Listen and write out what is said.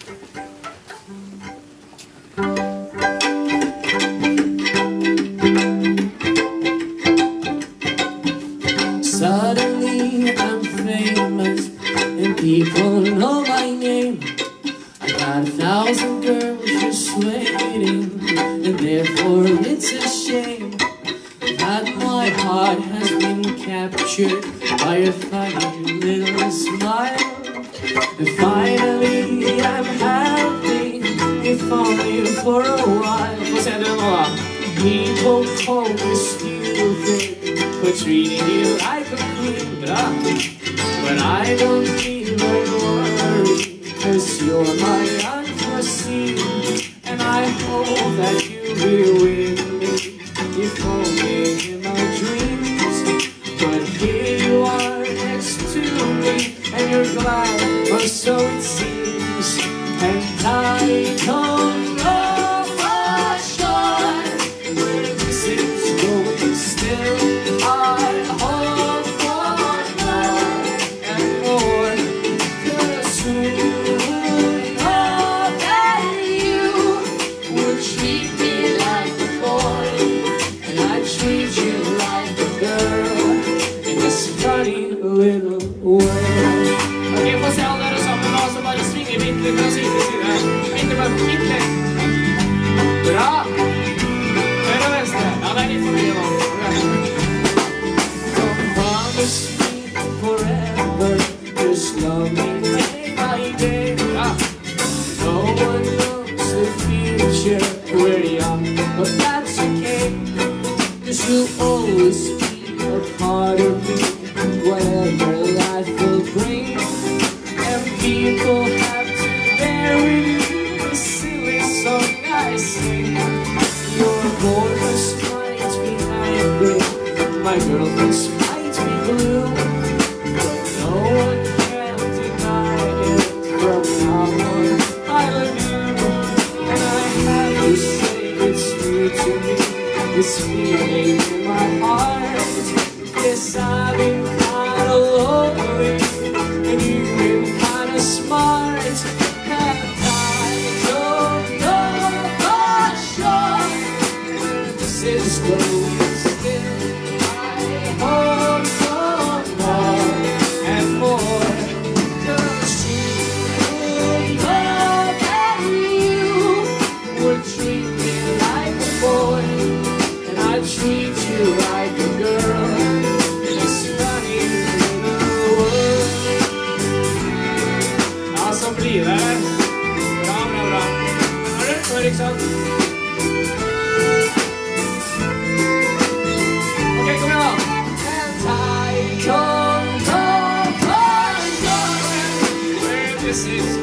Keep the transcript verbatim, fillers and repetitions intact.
Suddenly I'm famous and people know my name. I got a thousand girls just waiting, and therefore it's a shame that my heart has been captured by a funny little smile. And finally I'm happy, if only for a while. People call me stupid for treating you like a queen, but I don't even worry, cause you're my unforeseen. And I hope that you'll be with me, if only in my dreams. But here you are next to me, and you're glad, or so it seems. And I don't know for sure where this is going still. I hope for more and more, cause soon know that you would treat me like a boy, and I treat you like a girl in this funny little way. Okej, får se alla det som bra som bara svingar mitt i musiken. Inte bara på mitt. Bra! Höger vänster. Ja, nej, det får vi göra. Don't promise me forever, just love me day by day. No one knows the future, we're young, but that's okay. Cause you'll always be a part of me, whatever life will bring. And people have to bear with me the silly song I sing. Your boys might be angry, my girlfriends might be blue, but no one can deny it from now on. I love you, and I have to say it's true to me, this feeling in my heart. Yes, I've been kinda lonely, and you've been kinda smart. And I don't know for sure where this is going still. I hope for more and more, cause you know that you would treat me like a boy, and I treat you like a girl in this funny little world. Ja, så blir det. Bra, bra, bra. Hörru, då är det liksom. Okej, kom igen då. And I don't know for sure where this is